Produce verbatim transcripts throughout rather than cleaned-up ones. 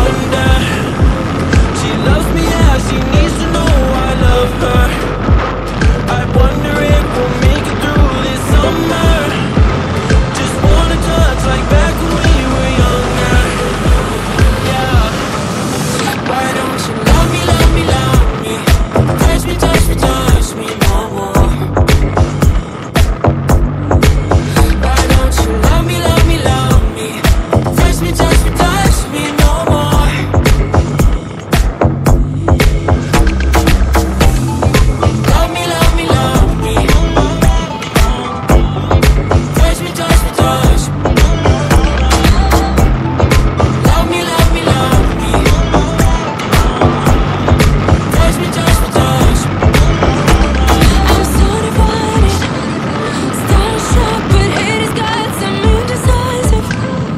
wonder. She loves me as she needs to know I love her. I wonder if we'll make it through this summer. Just wanna touch like back when we were younger. Yeah. Why don't you love me, love me, love me? Touch me, touch me, touch me no more. Why don't you love me, love me, love me? Touch me, touch me, touch me no more. Love me, love me, love me. Touch me, touch me, touch me. Love me, love me, love me. Touch me, touch me, touch me. I'm so divided, starstruck, but it has got some indecisive.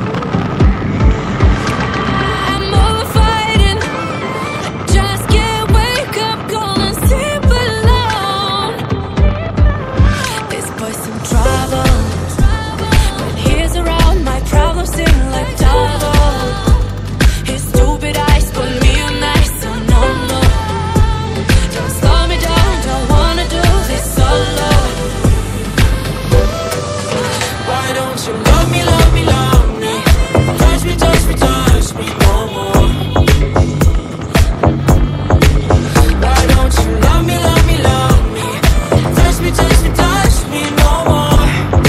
I'm over fighting, just can't wake up, cold and sleep alone. This boy's some trouble. When he's around, my problems seem like double. His stupid eyes put me on ice, so no, no. Don't slow me down, don't wanna do this solo. Why don't you love me, love me, love me? Touch me, touch me, touch me no more. Why don't you love me, love me, love me? Touch me, touch me, touch me no more.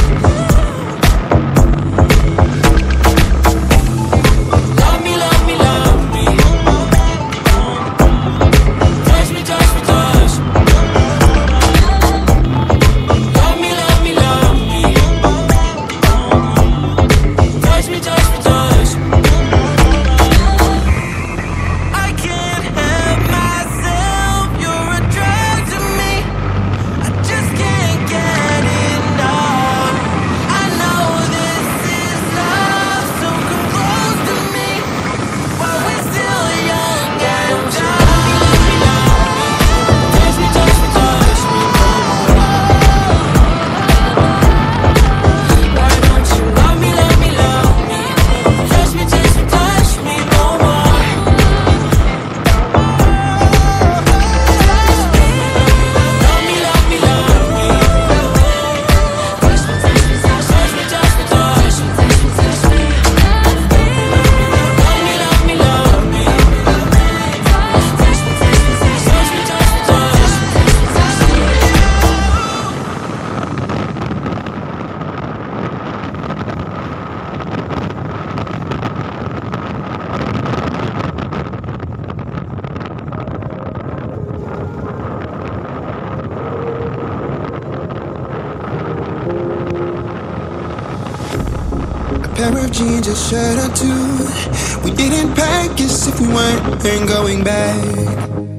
Love me, love me, love me. Touch me, touch me, touch me. Love me, love me, love me. Touch me, touch me, touch me. I can't help myself, you're a drug to me. I just can't get enough. I know this is love, so come close to me while we're still young and dumb. Love me, love me, touch me, touch me, touch me no more. Why don't you love me, love me, love me? Touch me, touch me, touch me no more. Love me, love me, love me. Touch me, touch me, touch me, touch me, touch me, touch me, touch me. Love me, love me, love me. Touch me, touch me, touch me, touch me, touch me, touch me, touch A pair of jeans, a shirt or two. We didn't pack as if we weren't going back.